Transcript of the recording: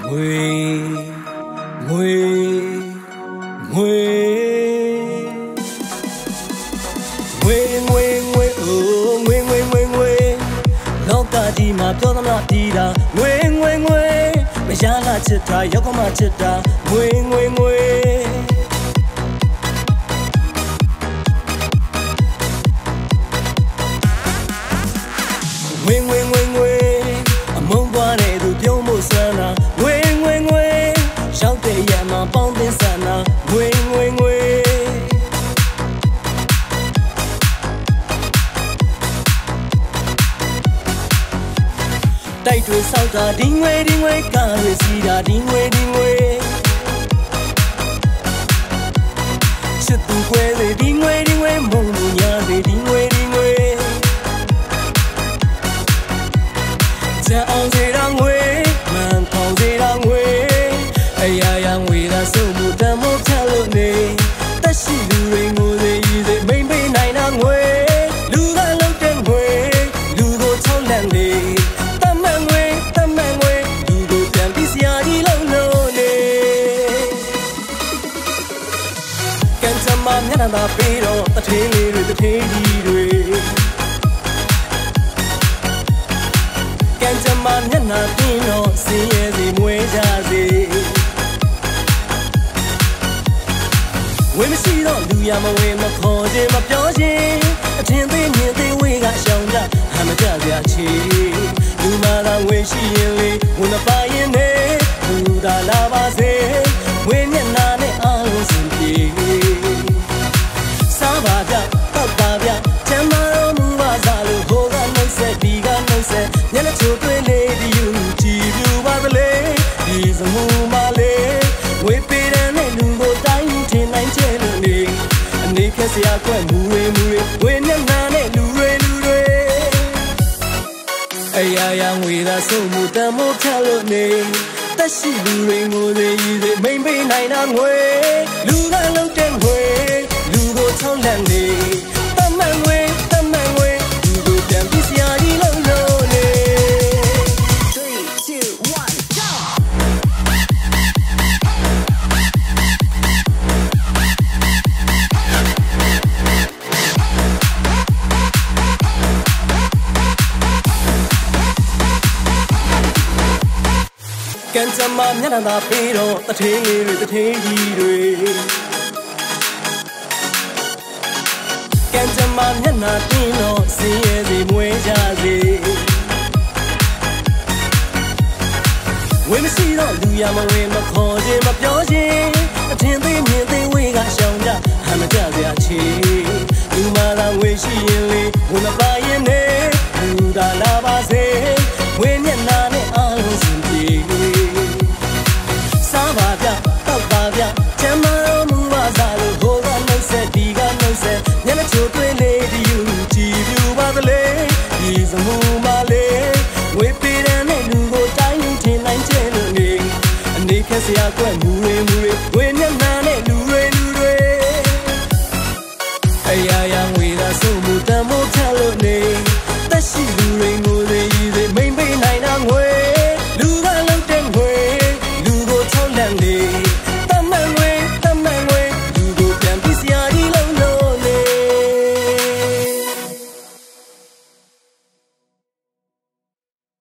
ပြောသမျှတီးတာငွေငွေငွေမရလာချစ်တာရောက်ကမှချစ်တာငွေငွေငွေငွေငွေငွေငွေအမုန်းပွားတဲ့သူပြုံးဖို့ဆန်းတာငွေငွေငွေရောက်တဲ့ရမှာပေါင်းတင်ဆန်းတာငွေငွေငွေတိုက်တွေဆောက်တာဒီငွေဒီငွေကားတွေစီးတာဒီငွေဒီငွေချစ်သူကွဲတွေဒီငွေဒီငွေမုန်းလို့ညာတွေဒီငွေဒီငွေကြအောင်စေတာငွေမှန်ထောင်စေတာငွေအရာရာငွေသာစုမှုတမိုးချလို့နေတက်ရှိလူတွေငိုစေရည်စေမိမ့်ပေးနိုင်တာငွေလူကလုံးတဲ့ငွေလူကိုချောင်းလန့်နေမျက်နှာသာပေးတော့တထေးလေးတွေတထေးကြီးတွေကံကြမ္မာမျက်နှာပြင်းတော့စင်းရဲစီမွေးကြစေဝေမရှိတော့လူရမဝေမခေါ်ခြင်းမပြောခြင်းအထင်သေးမြင်သေးဝေကရှောင်ကြဟမ်းမကြစရာချီလူမာသာဝေရှိရင်လေဝင်မပါရင်နဲ့လူသာလာပါစေဝေမျက်နှာနဲ့အားလုံးစင်ပြေစားပါဗျတောက်ပါဗျချမ်းသာတော်မူပါစားလို့ဟိုကနှုတ်ဆက်ဒီကနှုတ်ဆက်မျက်နှာချိုသွင်းနေဒီယူကြည်ပြူပါသလေဒီစမှုမလေးဝေပေရန်နဲ့လူကိုတိုင်းထင်နိုင်ချဲလို့နေအနေဖြတ်စရာကွက်မူတွေဝေမျက်နှာနဲ့လူတွေအရာရာငွေသာဆုံးမှုတမိုးချလို့နေတက်ရှိလူတွေငိုတွေရည်တွေမိမ့်ပေးနိုင်တာငွေလူကလုံးတဲ့ငွေလူကိုချောင်းလန့်နေတမန်ငွေလူကိုပြန်ပြီးစရာကြီးလုံးလို့နေ3 2 1 go ကံကြမ္မာမျက်နှာသာပေးတော့တထေးလေးတွေတထေးကြီးတွေကံကြမ္မာမျက်နှာပြင်းတော့စင်းရဲစီမွေးကြစေဝေမရှိတော့လူရမဝေမခေါ်ခြင်းမပြောခြင်းအထင်သေးမြင်သေးဝေကရှောင်ကြဟမ်းမကြစရာချီလူမာသာဝေရှိရင်လေဝင်မပါရင်နဲ့လူသာလာ